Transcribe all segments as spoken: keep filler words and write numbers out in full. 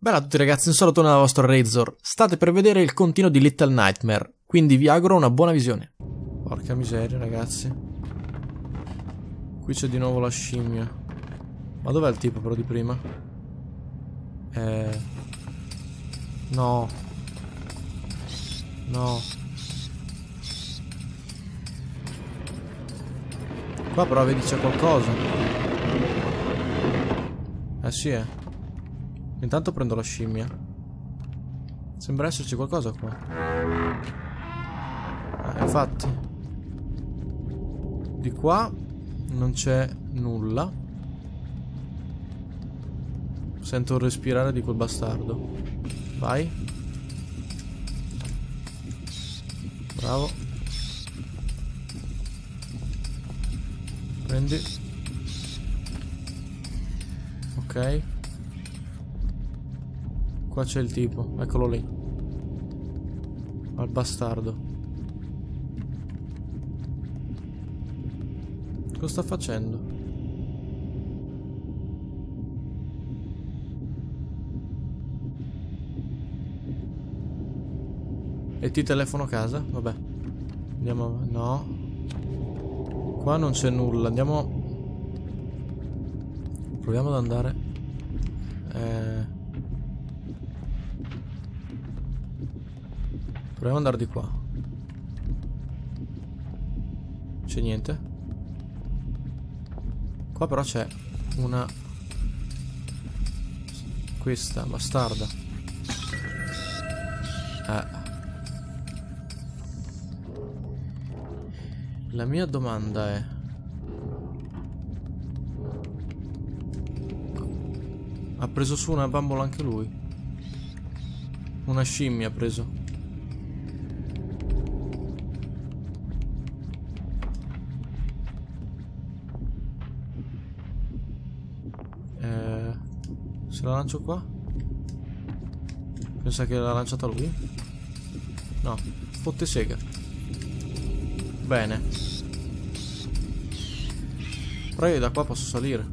Bella a tutti ragazzi, un saluto dal vostro Razor. State per vedere il continuo di Little Nightmare, quindi vi auguro una buona visione. Porca miseria ragazzi. Qui c'è di nuovo la scimmia. Ma dov'è il tipo però di prima? Eh... No. No. Qua però vedi c'è qualcosa. Eh sì eh. Intanto prendo la scimmia. Sembra esserci qualcosa qua. Ah, infatti. Di qua non c'è nulla. Sento il respirare di quel bastardo. Vai. Bravo. Prendi. Ok. Qua c'è il tipo, eccolo lì. Al bastardo. Cosa sta facendo? E ti telefono a casa? Vabbè. Andiamo. No. Qua non c'è nulla. Andiamo. Proviamo ad andare. Eh. Proviamo ad andare di qua. C'è niente. Qua però c'è una. Questa bastarda. Eh. La mia domanda è: ha preso su una bambola anche lui? Una scimmia ha preso. Eh, se la lancio qua? Pensa che l'ha lanciata lui? No, fotte sega. Bene. Però io da qua posso salire.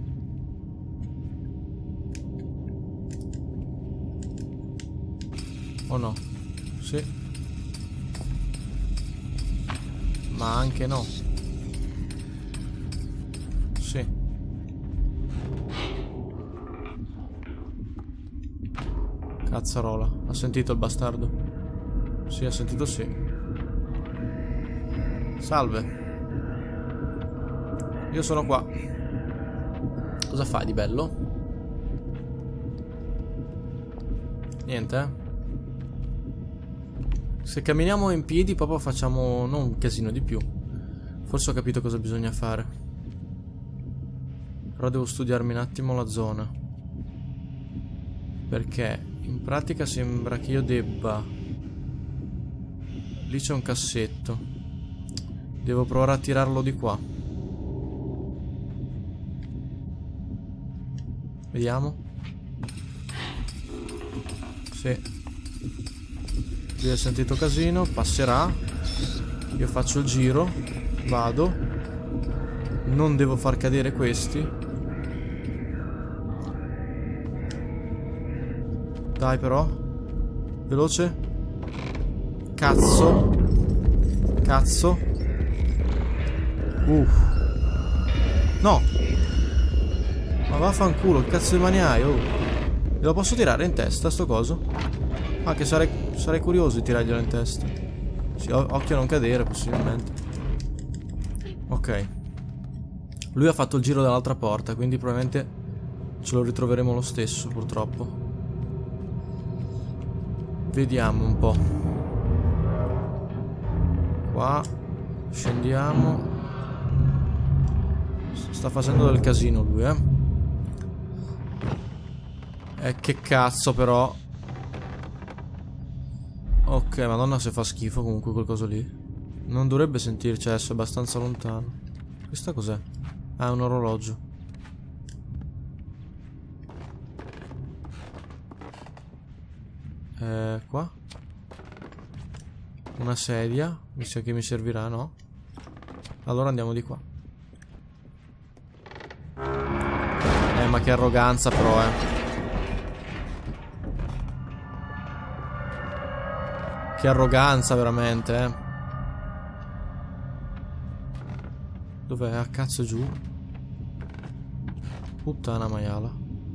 O no? Sì. Ma anche no. Sì. Cazzarola. Ha sentito il bastardo? Sì, ha sentito sì. Salve. Io sono qua. Cosa fai di bello? Niente, eh? Se camminiamo in piedi proprio facciamo non un casino di più. Forse ho capito cosa bisogna fare. Però devo studiarmi un attimo la zona. Perché in pratica sembra che io debba. Lì c'è un cassetto. Devo provare a tirarlo di qua. Vediamo. Sì. Lui ha sentito casino. Passerà. Io faccio il giro. Vado. Non devo far cadere questi. Dai però. Veloce. Cazzo. Cazzo. Uff. No. Ma vaffanculo, che cazzo di mania hai, oh. Glielo posso tirare in testa sto coso? Ah, che sarei, sarei curioso di tirarglielo in testa. Sì, occhio a non cadere possibilmente. Ok. Lui ha fatto il giro dall'altra porta, quindi probabilmente ce lo ritroveremo lo stesso, purtroppo. Vediamo un po'. Qua. Scendiamo. Sta facendo del casino lui, eh. Eh, che cazzo però. Ok, madonna se fa schifo comunque quel coso lì. Non dovrebbe sentirci adesso, è abbastanza lontano. Questa cos'è? Ah, è un orologio. Eh, qua? Una sedia. Mi sa che mi servirà, no? Allora andiamo di qua. Eh, ma che arroganza però, eh. Che arroganza, veramente, eh. Dov'è? A cazzo giù. Puttana maiala.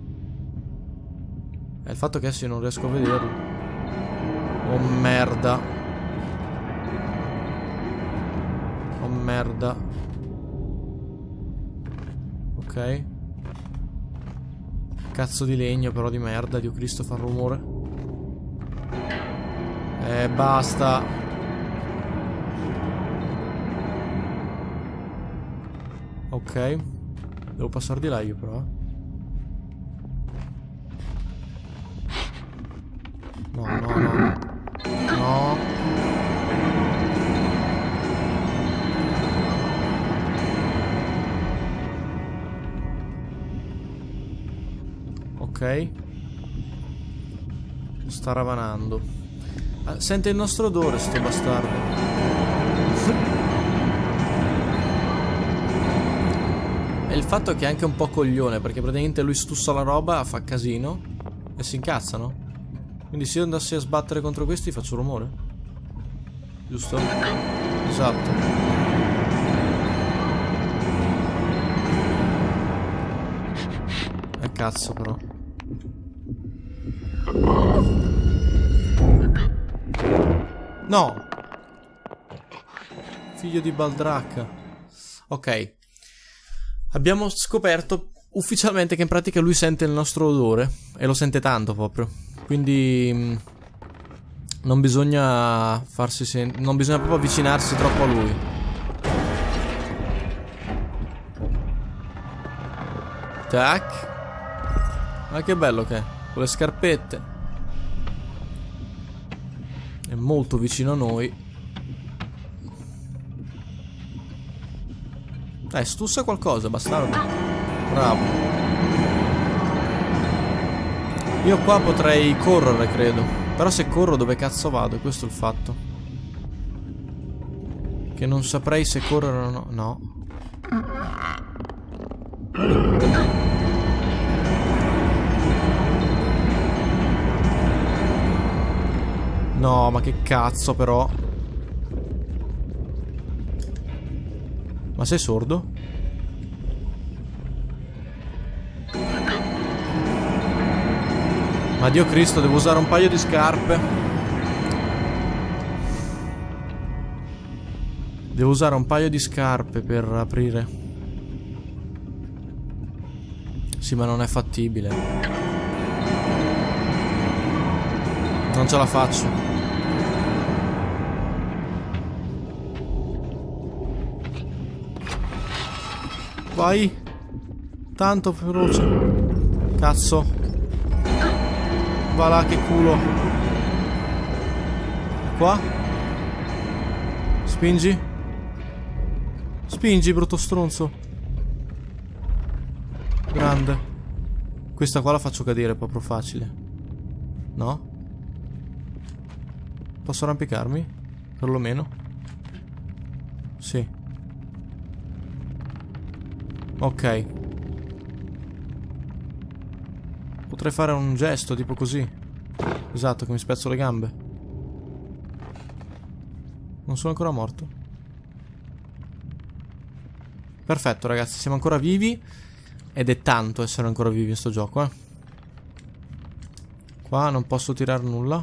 È il fatto che adesso io non riesco a vederlo. Oh merda. Oh merda. Ok. Cazzo di legno però di merda. Dio Cristo, fa rumore. Eh, basta. Ok. Devo passare di là io però. No, no, no. No. Ok. Sta ravanando. Ah, sente il nostro odore sto bastardo. E il fatto è che è anche un po' coglione, perché praticamente lui stussa la roba, fa casino e si incazzano. Quindi se io andassi a sbattere contro questi faccio rumore. Giusto? Esatto. E cazzo però. No! Figlio di Baldracca. Ok. Abbiamo scoperto ufficialmente che in pratica lui sente il nostro odore. E lo sente tanto proprio. Quindi mh, non bisogna farsi sen- non bisogna proprio avvicinarsi troppo a lui. Tac. Ma che bello che è. Con le scarpette. È molto vicino a noi. Dai, stussa qualcosa, bastardo. Bravo. Io qua potrei correre, credo. Però se corro dove cazzo vado? Questo è il fatto. Che non saprei se correre o no. No. No, ma che cazzo però. Ma sei sordo? Ma Dio Cristo, devo usare un paio di scarpe. Devo usare un paio di scarpe per aprire. Sì, ma non è fattibile. Non ce la faccio. Vai. Tanto veloce. Cazzo. Va là, che culo. Qua. Spingi. Spingi, brutto stronzo. Grande. Questa qua la faccio cadere proprio facile. No? Posso arrampicarmi? Perlomeno. Sì. Ok. Potrei fare un gesto tipo così. Esatto, che mi spezzo le gambe. Non sono ancora morto. Perfetto ragazzi, siamo ancora vivi. Ed è tanto essere ancora vivi in sto gioco, eh. Qua non posso tirare nulla.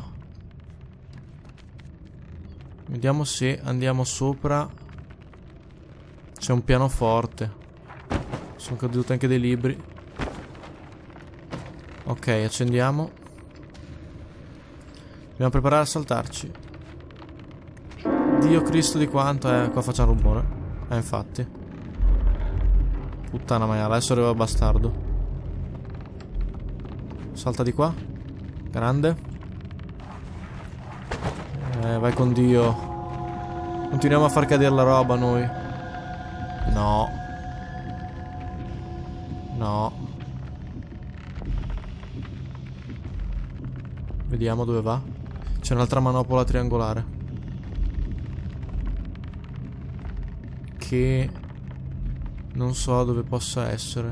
Vediamo se andiamo sopra. C'è un pianoforte. Sono caduti anche dei libri. Ok, accendiamo. Dobbiamo preparare a saltarci. Dio Cristo di quanto. Eh, qua facciamo rumore. Eh, infatti. Puttana maiala, adesso arriva il bastardo. Salta di qua. Grande. Eh, vai con Dio. Continuiamo a far cadere la roba noi. No. No. Vediamo dove va. C'è un'altra manopola triangolare. Che non so dove possa essere.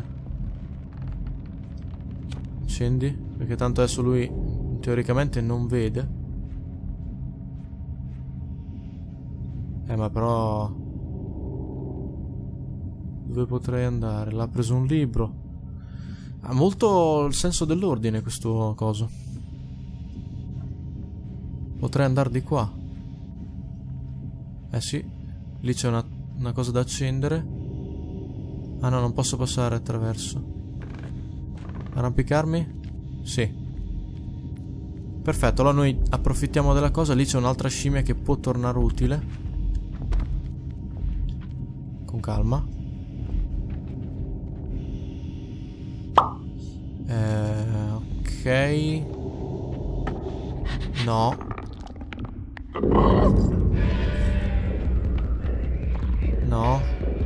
Accendi. Perché tanto adesso lui teoricamente non vede. Eh, ma però... Dove potrei andare? L'ha preso un libro. Ha molto il senso dell'ordine questo coso. Potrei andare di qua. Eh sì. Lì c'è una, una cosa da accendere. Ah no, non posso passare attraverso. Arrampicarmi? Sì. Perfetto, allora noi approfittiamo della cosa. Lì c'è un'altra scimmia che può tornare utile. Con calma. Eh, ok. No. No.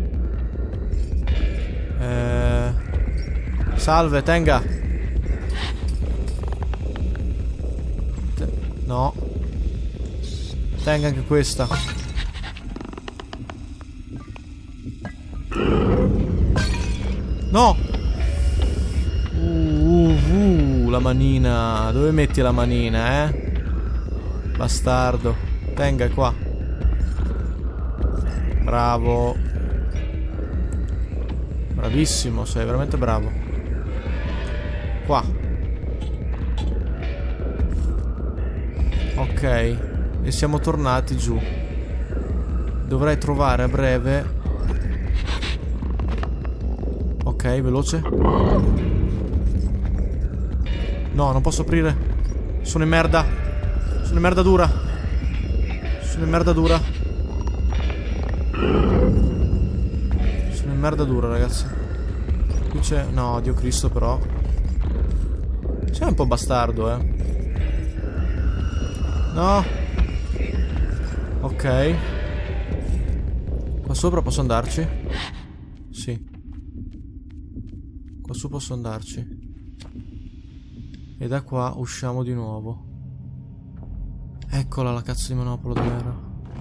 Eh, salve, tenga. Te no. Tenga anche questa. No. Uh, uh, la manina. Dove metti la manina, eh? Bastardo. Tenga qua. Bravo. Bravissimo, sei veramente bravo. Qua. Ok. E siamo tornati giù. Dovrei trovare a breve. Ok, veloce. No, non posso aprire. Sono in merda. Sono in merda dura. Sono in merda dura. Sono in merda dura, ragazzi. Qui c'è... No, Dio Cristo, però. Sei un po' bastardo, eh. No. Ok. Qua sopra posso andarci? Sì. Qua su posso andarci. E da qua usciamo di nuovo. Eccola la cazzo di manopolo, dov'era?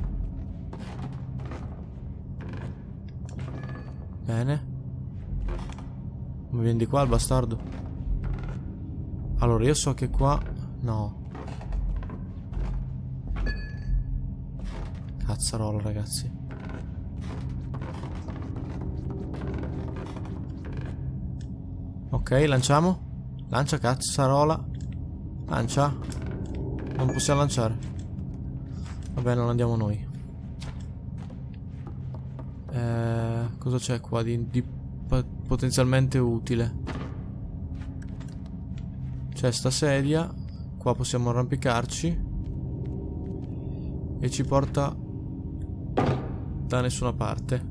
Bene. Mi viene di qua il bastardo? Allora io so che qua... No. Cazzarola, ragazzi. Ok, lanciamo. Lancia, cazzarola. Lancia. Non possiamo lanciare. Vabbè, non andiamo noi. Eh, cosa c'è qua di, di potenzialmente utile? C'è sta sedia. Qua possiamo arrampicarci. E ci porta da nessuna parte.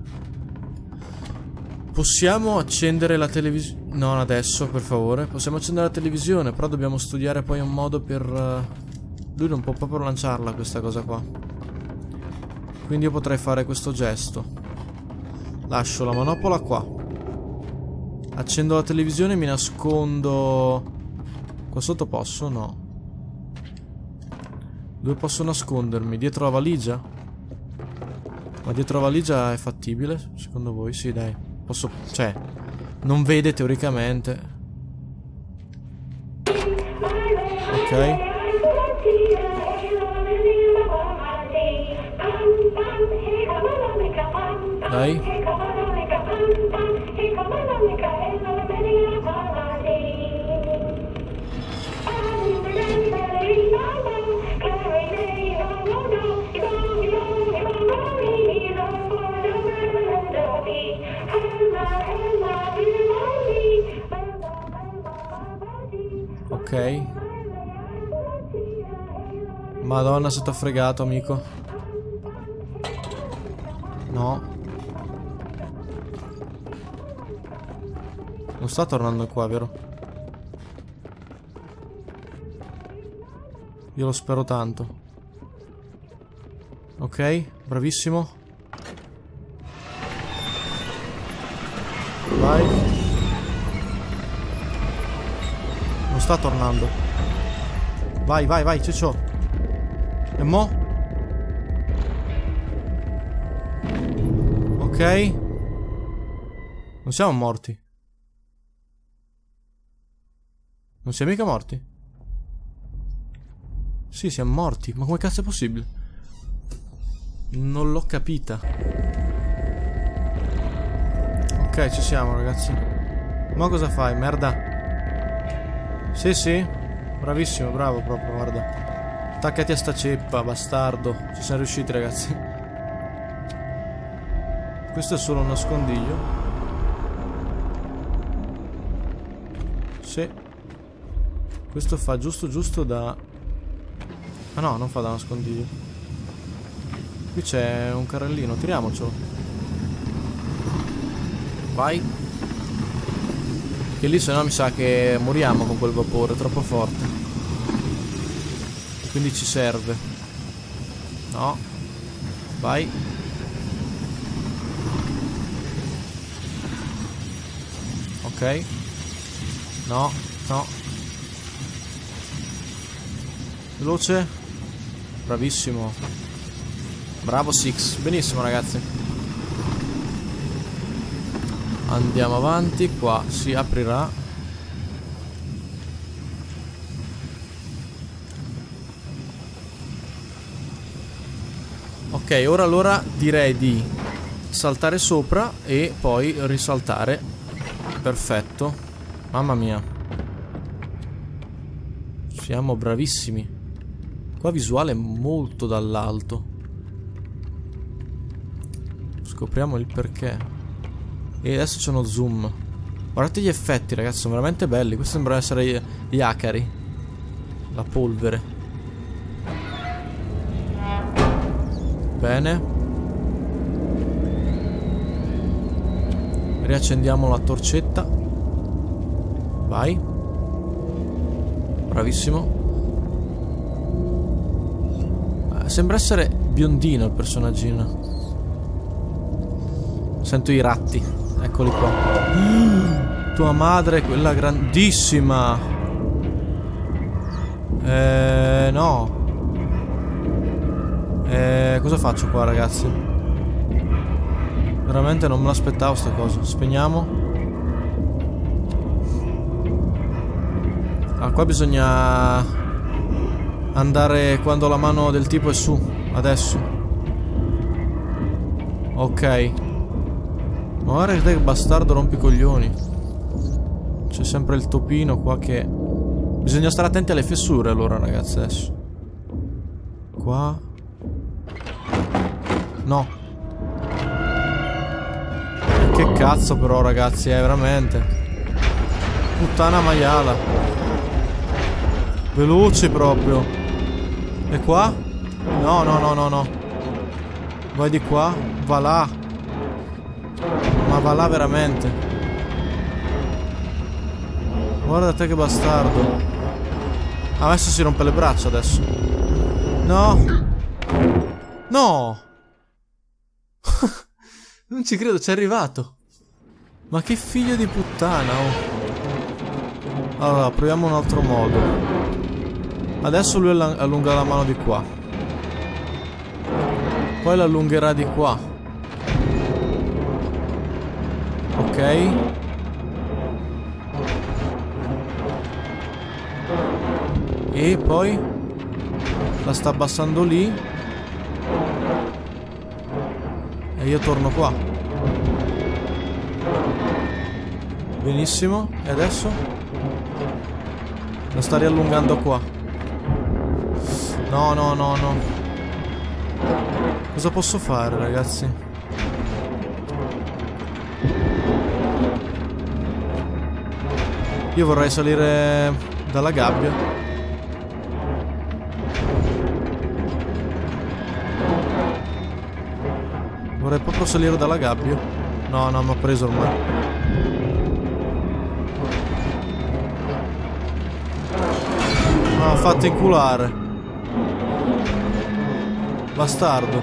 Possiamo accendere la televisione. Non adesso, per favore. Possiamo accendere la televisione, però dobbiamo studiare poi un modo per... Uh... Lui non può proprio lanciarla questa cosa qua. Quindi io potrei fare questo gesto. Lascio la manopola qua. Accendo la televisione e mi nascondo... Qua sotto posso? No. Dove posso nascondermi? Dietro la valigia? Ma dietro la valigia è fattibile? Secondo voi? Sì, dai. Posso... Cioè... Non vede teoricamente. Ok. Dai. Ok. Madonna, se t'ho fregato, amico. No. Non sta tornando qua, vero? Io lo spero tanto. Ok, bravissimo. Vai. Non sta tornando. Vai, vai, vai, ciccio. E mo? Ok. Non siamo morti. Non siamo mica morti? Sì, siamo morti. Ma come cazzo è possibile? Non l'ho capita. Ok, ci siamo, ragazzi. Ma cosa fai, merda? Sì, sì. Bravissimo, bravo proprio, guarda. Attaccati a sta ceppa, bastardo. Ci siamo riusciti, ragazzi. Questo è solo un nascondiglio. Sì. Questo fa giusto giusto da... Ah no, non fa da nascondiglio. Qui c'è un carrellino, tiriamocelo. Vai. Che lì se no mi sa che moriamo con quel vapore, è troppo forte. Quindi ci serve. No. Vai. Ok. No, no. Veloce. Bravissimo. Bravo Six. Benissimo, ragazzi. Andiamo avanti. Qua si aprirà. Ok, ora allora direi di saltare sopra e poi risaltare. Perfetto. Mamma mia. Siamo bravissimi. Qua visuale molto dall'alto. Scopriamo il perché. E adesso c'è uno zoom. Guardate gli effetti, ragazzi, sono veramente belli. Questo sembra essere gli acari. La polvere. Bene. Riaccendiamo la torcetta. Vai. Bravissimo. Sembra essere biondino il personaggino. Sento i ratti. Eccoli qua. Tua madre, quella grandissima. Eh, no. Eh, cosa faccio qua, ragazzi? Veramente non me l'aspettavo sta cosa. Spegniamo. Ah, qua bisogna andare quando la mano del tipo è su. Adesso. Ok. Ma guarda che bastardo rompicoglioni. C'è sempre il topino qua che... Bisogna stare attenti alle fessure allora, ragazzi, adesso. Qua. No. Che cazzo però, ragazzi, è veramente. Puttana maiala. Veloce proprio. E qua? No, no, no, no, no. Vai di qua. Va là. Ma va là veramente. Guarda te che bastardo. Adesso si rompe le braccia adesso. No. No. Non ci credo, ci è arrivato. Ma che figlio di puttana, oh. Allora, proviamo un altro modo. Adesso lui allunga la mano di qua. Poi l'allungherà di qua. Ok. E poi la sta abbassando lì. E io torno qua. Benissimo. E adesso? La sta riallungando qua. No, no, no, no. Cosa posso fare, ragazzi? Io vorrei salire dalla gabbia. Vorrei proprio salire dalla gabbia. No, no, mi ha preso ormai. No, fatti inculare. Bastardo.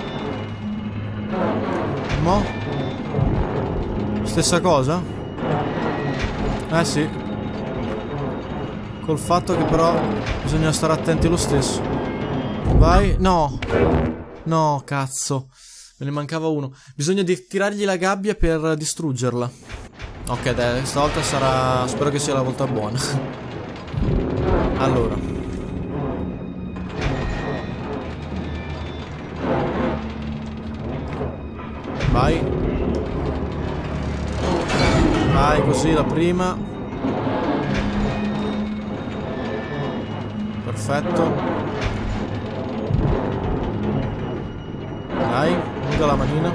Mo? Stessa cosa? Eh sì. Col fatto che però bisogna stare attenti lo stesso. Vai. No. No, cazzo. Me ne mancava uno. Bisogna di tirargli la gabbia per distruggerla. Ok, dai, stavolta sarà... Spero che sia la volta buona. Allora. Vai. Vai così la prima. Perfetto. Dai, muda la manina.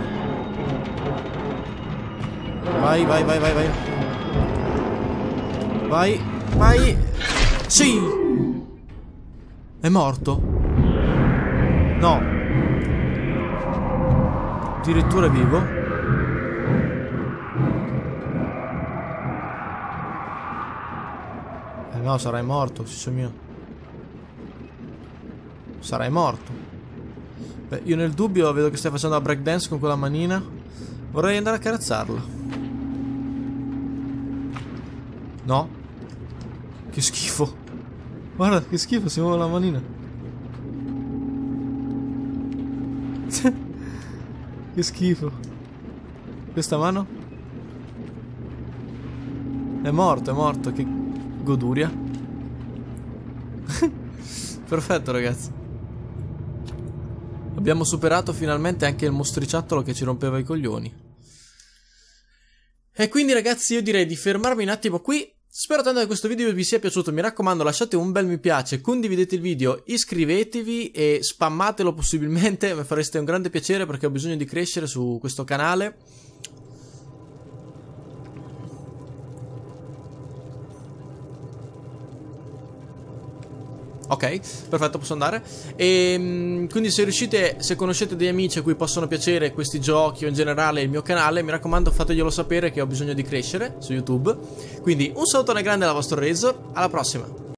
Vai, vai, vai, vai, vai. Vai, vai. Sì! È morto? No. Addirittura è vivo? Eh no, sarai morto, figlio mio. Sarai morto. Beh, io nel dubbio vedo che stai facendo la breakdance con quella manina. Vorrei andare a carezzarla. No? Che schifo. Guarda, che schifo, si muove la manina. Che schifo. Questa mano? È morto, è morto. Che goduria. Perfetto, ragazzi. Abbiamo superato finalmente anche il mostriciattolo che ci rompeva i coglioni. E quindi, ragazzi, io direi di fermarmi un attimo qui. Spero tanto che questo video vi sia piaciuto, mi raccomando lasciate un bel mi piace, condividete il video, iscrivetevi e spammatelo possibilmente, mi fareste un grande piacere perché ho bisogno di crescere su questo canale. Ok, perfetto, posso andare. E quindi se riuscite, se conoscete degli amici a cui possono piacere questi giochi o in generale il mio canale, mi raccomando fateglielo sapere che ho bisogno di crescere su YouTube. Quindi un salutone grande dal vostro Razor, alla prossima!